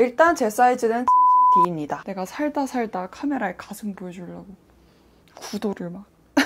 일단 제 사이즈는 70D입니다. 내가 살다 카메라에 가슴 보여주려고 구도를 막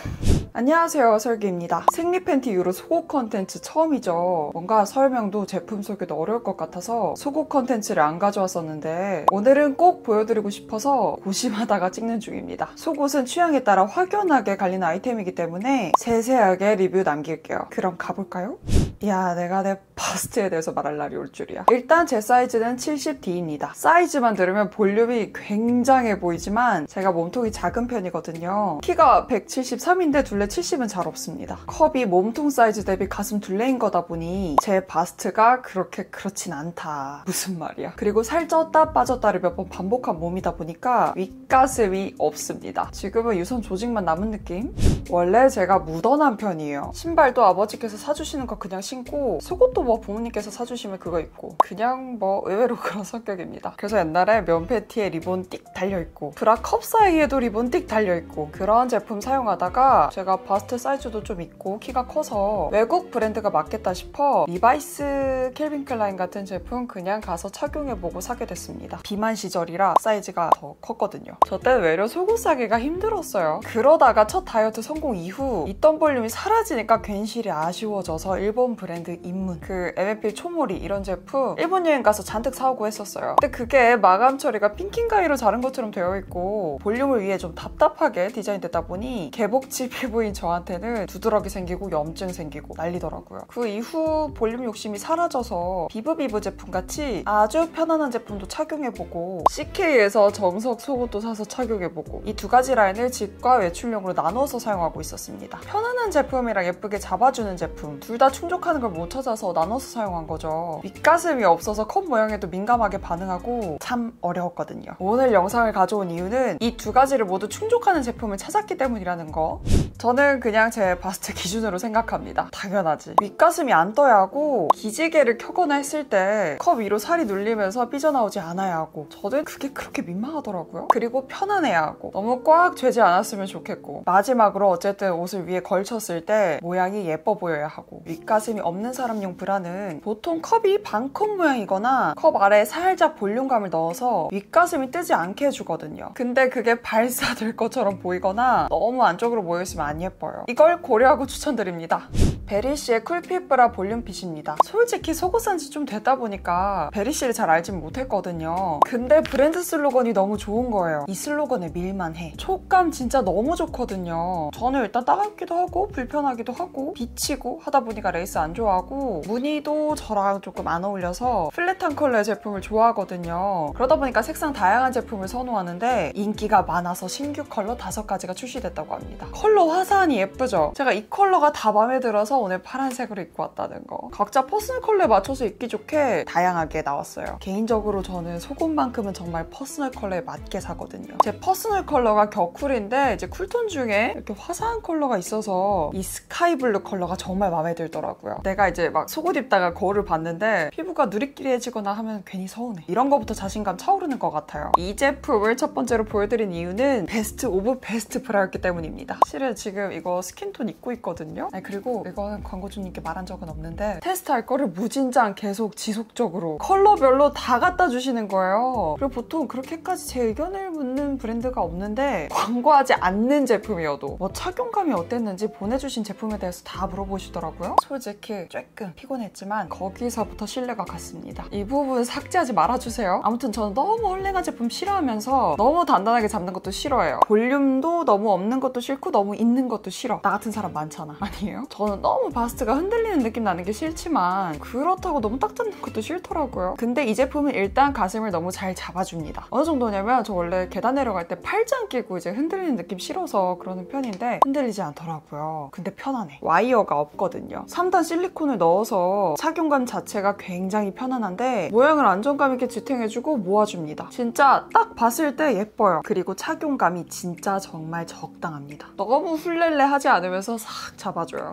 안녕하세요, 설기입니다. 생리 팬티 이후로 속옷 컨텐츠 처음이죠. 뭔가 설명도 제품 소개도 어려울 것 같아서 속옷 컨텐츠를 안 가져왔었는데 오늘은 꼭 보여드리고 싶어서 고심하다가 찍는 중입니다. 속옷은 취향에 따라 확연하게 갈리는 아이템이기 때문에 세세하게 리뷰 남길게요. 그럼 가볼까요? 야, 내가 내 바스트에 대해서 말할 날이 올 줄이야. 일단 제 사이즈는 70D입니다. 사이즈만 들으면 볼륨이 굉장해 보이지만 제가 몸통이 작은 편이거든요. 키가 173인데 둘레 70은 잘 없습니다. 컵이 몸통 사이즈 대비 가슴 둘레인 거다 보니 제 바스트가 그렇진 않다. 무슨 말이야. 그리고 살쪘다 빠졌다를 몇 번 반복한 몸이다 보니까 윗가슴이 없습니다. 지금은 유선 조직만 남은 느낌? 원래 제가 무던한 편이에요. 신발도 아버지께서 사주시는 거 그냥 신고 속옷도 뭐 부모님께서 사주시면 그거 입고 그냥 뭐 의외로 그런 성격입니다. 그래서 옛날에 면 팬티에 리본 띡 달려있고 브라 컵 사이에도 리본 띡 달려있고 그런 제품 사용하다가 제가 바스트 사이즈도 좀 있고 키가 커서 외국 브랜드가 맞겠다 싶어 리바이스 캘빈 클라인 같은 제품 그냥 가서 착용해보고 사게 됐습니다. 비만 시절이라 사이즈가 더 컸거든요. 저 때는 외려 속옷 사기가 힘들었어요. 그러다가 첫 다이어트 성공 이후 있던 볼륨이 사라지니까 괜시리 아쉬워져서 일본 브랜드 입문 그 MFP 초모리 이런 제품 일본 여행 가서 잔뜩 사오고 했었어요. 근데 그게 마감 처리가 핑킹 가위로 자른 것처럼 되어 있고 볼륨을 위해 좀 답답하게 디자인됐다 보니 개복치 피부인 저한테는 두드러기 생기고 염증 생기고 난리더라고요. 그 이후 볼륨 욕심이 사라져서 비브비브 제품같이 아주 편안한 제품도 착용해보고 CK에서 정석 속옷도 사서 착용해보고 이 두 가지 라인을 집과 외출용으로 나눠서 사용하고 있었습니다. 편안한 제품이랑 예쁘게 잡아주는 제품 둘 다 충족하는 걸 못 찾아서 나눠서 사용한 거죠. 윗가슴이 없어서 컵 모양에도 민감하게 반응하고 참 어려웠거든요. 오늘 영상을 가져온 이유는 이 두 가지를 모두 충족하는 제품을 찾았기 때문이라는 거. 저는 그냥 제 바스트 기준으로 생각합니다. 당연하지. 윗가슴이 안 떠야 하고 기지개를 켜거나 했을 때 컵 위로 살이 눌리면서 삐져나오지 않아야 하고 저는 그게 그렇게 민망하더라고요. 그리고 편안해야 하고 너무 꽉 죄지 않았으면 좋겠고 마지막으로 어쨌든 옷을 위에 걸쳤을 때 모양이 예뻐 보여야 하고 윗가슴이 없는 사람용 브라는 보통 컵이 반컵 모양이거나 컵 아래에 살짝 볼륨감을 넣어서 윗가슴이 뜨지 않게 해주거든요. 근데 그게 발사될 것처럼 보이거나 너무 안쪽으로 모여있으면 안 예뻐요. 이걸 고려하고 추천드립니다. 베리씨의 쿨핏 브라 볼륨핏입니다. 솔직히 속옷 산지 좀 됐다 보니까 베리씨를 잘 알진 못했거든요. 근데 브랜드 슬로건이 너무 좋은 거예요. 이 슬로건에 밀만해. 촉감 진짜 너무 좋거든요. 저는 일단 따갑기도 하고 불편하기도 하고 비치고 하다 보니까 레이스 안 좋아하고 무늬도 저랑 조금 안 어울려서 플랫한 컬러의 제품을 좋아하거든요. 그러다 보니까 색상 다양한 제품을 선호하는데 인기가 많아서 신규 컬러 5가지가 출시됐다고 합니다. 컬러 화사하니 예쁘죠? 제가 이 컬러가 다 마음에 들어서 오늘 파란색으로 입고 왔다는 거. 각자 퍼스널 컬러에 맞춰서 입기 좋게 다양하게 나왔어요. 개인적으로 저는 속옷만큼은 정말 퍼스널 컬러에 맞게 사거든요. 제 퍼스널 컬러가 겨쿨인데 이제 쿨톤 중에 이렇게 화사한 컬러가 있어서 이 스카이블루 컬러가 정말 마음에 들더라고요. 내가 이제 막 속옷 입다가 거울을 봤는데 피부가 누리끼리해지거나 하면 괜히 서운해. 이런 거부터 자신감 차오르는 것 같아요. 이 제품을 첫 번째로 보여드린 이유는 베스트 오브 베스트 브라였기 때문입니다. 실은 지금 이거 스킨톤 입고 있거든요. 그리고 이거는 광고주님께 말한 적은 없는데 테스트할 거를 무진장 계속 지속적으로 컬러별로 다 갖다 주시는 거예요. 그리고 보통 그렇게까지 제 의견을 묻는 브랜드가 없는데 광고하지 않는 제품이어도 뭐 착용감이 어땠는지 보내주신 제품에 대해서 다 물어보시더라고요. 솔직히 조금 피곤했지만 거기서부터 신뢰가 갔습니다. 이 부분 삭제하지 말아주세요. 아무튼 저는 너무 헐랭한 제품 싫어하면서 너무 단단하게 잡는 것도 싫어해요. 볼륨도 너무 없는 것도 싫고 너무 있는 것도 싫어. 나 같은 사람 많잖아. 아니에요? 저는 너무 바스트가 흔들리는 느낌 나는 게 싫지만 그렇다고 너무 딱 잡는 것도 싫더라고요. 근데 이 제품은 일단 가슴을 너무 잘 잡아줍니다. 어느 정도냐면 저 원래 계단 내려갈 때 팔짱 끼고 이제 흔들리는 느낌 싫어서 그러는 편인데 흔들리지 않더라고요. 근데 편안해. 와이어가 없거든요. 3단 실리콘을 넣어서 착용감 자체가 굉장히 편안한데 모양을 안정감 있게 지탱해주고 모아줍니다. 진짜 딱 봤을 때 예뻐요. 그리고 착용감이 진짜 정말 적당합니다. 너무 훌렐레 하지 않으면서 싹 잡아줘요. 감싸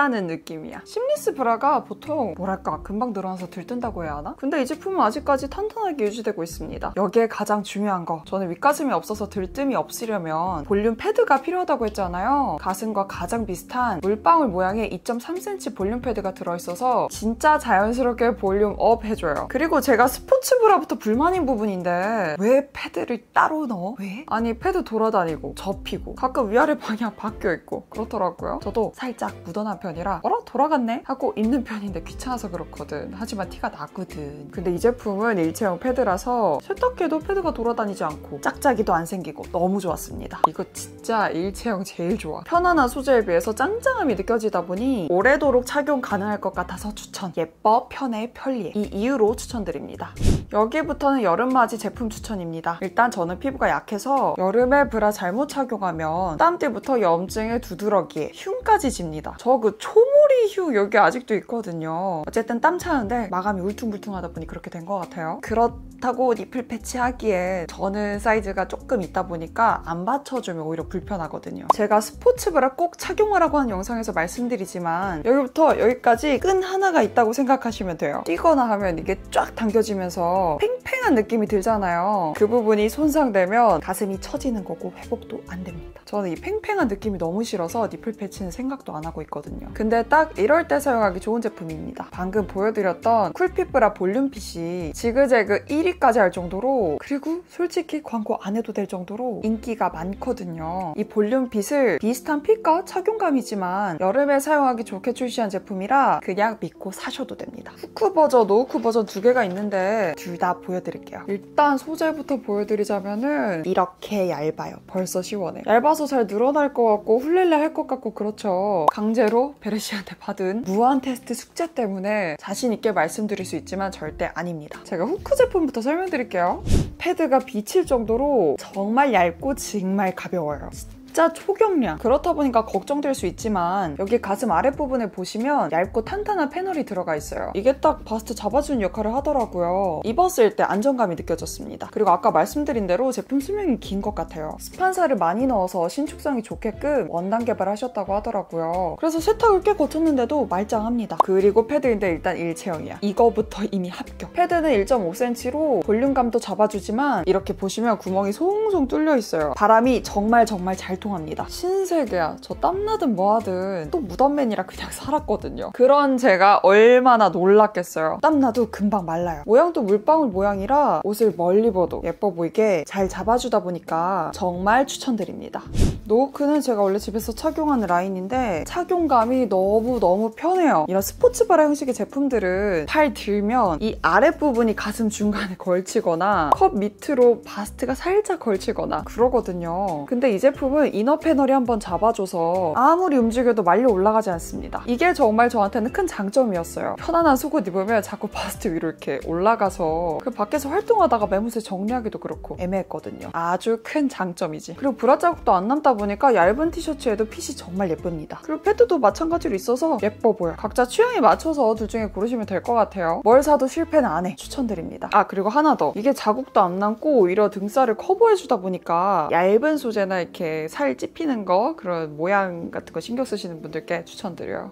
있다는 느낌이야. 심리스 브라가 보통 뭐랄까 금방 늘어나서 들뜬다고 해야 하나? 근데 이 제품은 아직까지 탄탄하게 유지되고 있습니다. 여기에 가장 중요한 거, 저는 윗가슴이 없어서 들뜸이 없으려면 볼륨 패드가 필요하다고 했잖아요. 가슴과 가장 비슷한 물방울 모양의 2.3cm 볼륨 패드가 들어있어서 진짜 자연스럽게 볼륨 업 해줘요. 그리고 제가 스포츠 브라부터 불만인 부분인데 왜 패드를 따로 넣어? 왜? 아니 패드 돌아다니고 접히고 가끔 위아래 방향 바뀌어있고 그렇더라고요. 저도 살짝 묻어난 편이라 어라? 돌아갔네? 하고 입는 편인데 귀찮아서 그렇거든. 하지만 티가 나거든. 근데 이 제품은 일체형 패드라서 세탁해도 패드가 돌아다니지 않고 짝짝이도 안 생기고 너무 좋았습니다. 이거 진짜 일체형 제일 좋아. 편안한 소재에 비해서 짱짱함이 느껴지다 보니 오래도록 착용 가능할 것 같아서 추천. 예뻐, 편해, 편리해. 이 이유로 추천드립니다. 여기부터는 여름맞이 제품 추천입니다. 일단 저는 피부가 약해서 여름에 브라 잘못 착용하면 땀띠부터 염증에 두드러기에 흉까지 집니다. 저 그 초모리 흉 여기 아직도 있거든요. 어쨌든 땀 차는데 마감이 울퉁불퉁하다 보니 그렇게 된 것 같아요. 그렇다고 니플 패치 하기에 저는 사이즈가 조금 있다 보니까 안 받쳐주면 오히려 불편하거든요. 제가 스포츠 브라 꼭 착용하라고 한 영상에서 말씀드리지만 여기부터 여기까지 끈 하나가 있다고 생각하시면 돼요. 뛰거나 하면 이게 쫙 당겨지면서 팽팽한 느낌이 들잖아요. 그 부분이 손상되면 가슴이 처지는 거고 회복도 안 됩니다. 저는 이 팽팽한 느낌이 너무 싫어서 니플 패치는 생각도 안 하고 있거든요. 근데 딱 이럴 때 사용하기 좋은 제품입니다. 방금 보여드렸던 쿨핏 브라 볼륨핏이 지그재그 1위까지 할 정도로, 그리고 솔직히 광고 안 해도 될 정도로 인기가 많거든요. 이 볼륨핏을 비슷한 핏과 착용감이지만 여름에 사용하기 좋게 출시한 제품이라 그냥 믿고 사셔도 됩니다. 후크 버전, 노후크 버전 두 개가 있는데 둘 다 보여드릴게요. 일단 소재부터 보여드리자면은 이렇게 얇아요. 벌써 시원해. 얇아서 잘 늘어날 것 같고 훌렐레 할 것 같고 그렇죠. 강제로 베르시한테 받은 무한 테스트 숙제 때문에 자신 있게 말씀드릴 수 있지만 절대 아닙니다. 제가 후크 제품부터 설명드릴게요. 패드가 비칠 정도로 정말 얇고 정말 가벼워요. 진짜 초경량. 그렇다 보니까 걱정될 수 있지만 여기 가슴 아랫부분에 보시면 얇고 탄탄한 패널이 들어가 있어요. 이게 딱 바스트 잡아주는 역할을 하더라고요. 입었을 때 안정감이 느껴졌습니다. 그리고 아까 말씀드린 대로 제품 수명이 긴 것 같아요. 스판사를 많이 넣어서 신축성이 좋게끔 원단 개발하셨다고 하더라고요. 그래서 세탁을 꽤 거쳤는데도 말짱합니다. 그리고 패드인데 일단 일체형이야. 이거부터 이미 합격. 패드는 1.5cm로 볼륨감도 잡아주지만 이렇게 보시면 구멍이 송송 뚫려 있어요. 바람이 정말 잘 통합니다. 신세계야. 저 땀나든 뭐하든 또 무덤맨이라 그냥 살았거든요. 그런 제가 얼마나 놀랐겠어요. 땀나도 금방 말라요. 모양도 물방울 모양이라 옷을 멀리 봐도 예뻐 보이게 잘 잡아주다 보니까 정말 추천드립니다. 노후크는 제가 원래 집에서 착용하는 라인인데 착용감이 너무 편해요. 이런 스포츠 브라 형식의 제품들은 팔 들면 이 아랫부분이 가슴 중간에 걸치거나 컵 밑으로 바스트가 살짝 걸치거나 그러거든요. 근데 이 제품은 이너 패널이 한번 잡아줘서 아무리 움직여도 말려 올라가지 않습니다. 이게 정말 저한테는 큰 장점이었어요. 편안한 속옷 입으면 자꾸 바스트 위로 이렇게 올라가서 그 밖에서 활동하다가 매무새 정리하기도 그렇고 애매했거든요. 아주 큰 장점이지. 그리고 브라 자국도 안 남다 보니까 얇은 티셔츠에도 핏이 정말 예쁩니다. 그리고 패드도 마찬가지로 있어서 예뻐 보여. 각자 취향에 맞춰서 둘 중에 고르시면 될 것 같아요. 뭘 사도 실패는 안 해. 추천드립니다. 아, 그리고 하나 더. 이게 자국도 안 남고 오히려 등살을 커버해주다 보니까 얇은 소재나 이렇게 살 찝히는 거, 그런 모양 같은 거 신경 쓰시는 분들께 추천드려요.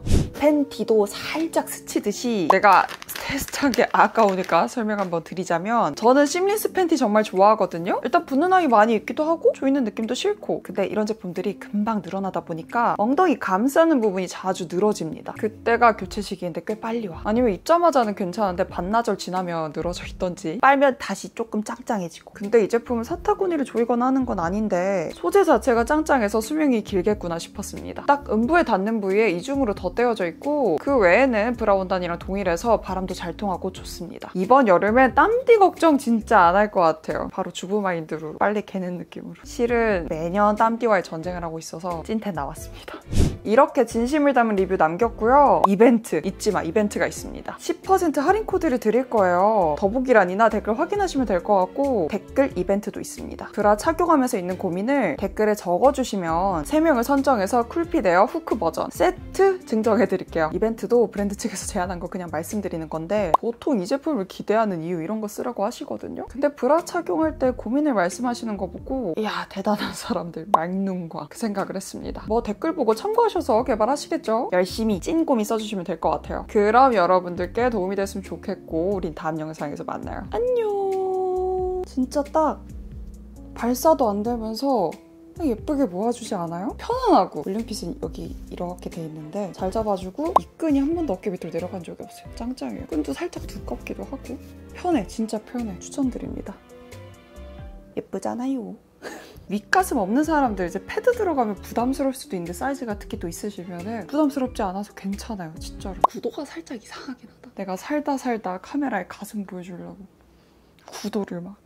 팬티도 살짝 스치듯이, 내가 테스트한 게 아까우니까 설명 한번 드리자면, 저는 심리스 팬티 정말 좋아하거든요. 일단 붙는 하기 많이 입기도 하고 조이는 느낌도 싫고, 근데 이런 제품들이 금방 늘어나다 보니까 엉덩이 감싸는 부분이 자주 늘어집니다. 그때가 교체 시기인데 꽤 빨리 와. 아니면 입자마자는 괜찮은데 반나절 지나면 늘어져 있던지, 빨면 다시 조금 짱짱해지고. 근데 이 제품은 사타구니를 조이거나 하는 건 아닌데 소재 자체가 짱짱해서 수명이 길겠구나 싶었습니다. 딱 음부에 닿는 부위에 이중으로 덧대어져 있고 그 외에는 브라 원단이랑 동일해서 바람도 잘 통하고 좋습니다. 이번 여름엔 땀띠 걱정 진짜 안 할 것 같아요. 바로 주부 마인드로 빨리 개는 느낌으로. 실은 매년 땀띠와의 전쟁을 하고 있어서 찐텐 나왔습니다. 이렇게 진심을 담은 리뷰 남겼고요. 이벤트, 잊지마, 이벤트가 있습니다. 10% 할인 코드를 드릴 거예요. 더보기란이나 댓글 확인하시면 될 것 같고 댓글 이벤트도 있습니다. 브라 착용하면서 있는 고민을 댓글에 적어주시면 3명을 선정해서 쿨핏 에어 후크 버전 세트 증정해드릴게요. 이벤트도 브랜드 측에서 제안한 거 그냥 말씀드리는 건데 보통 이 제품을 기대하는 이유 이런 거 쓰라고 하시거든요. 근데 브라 착용할 때 고민을 말씀하시는 거 보고 이야 대단한 사람들, 막눈과 그 생각을 했습니다. 뭐 댓글 보고 참고하시면 공부하셔서 개발하시겠죠? 열심히 찐고민 써주시면 될 것 같아요. 그럼 여러분들께 도움이 됐으면 좋겠고 우린 다음 영상에서 만나요. 안녕. 진짜 딱 발사도 안 되면서 예쁘게 모아주지 않아요? 편안하고 올림핏은 여기 이렇게 돼 있는데 잘 잡아주고 이 끈이 한 번도 어깨 밑으로 내려간 적이 없어요. 짱짱해요. 끈도 살짝 두껍기도 하고 편해. 진짜 편해. 추천드립니다. 예쁘잖아요. 윗가슴 없는 사람들 이제 패드 들어가면 부담스러울 수도 있는데 사이즈가 특히 또 있으시면 부담스럽지 않아서 괜찮아요. 진짜로. 구도가 살짝 이상하긴 하다. 내가 살다 카메라에 가슴 보여주려고 구도를 막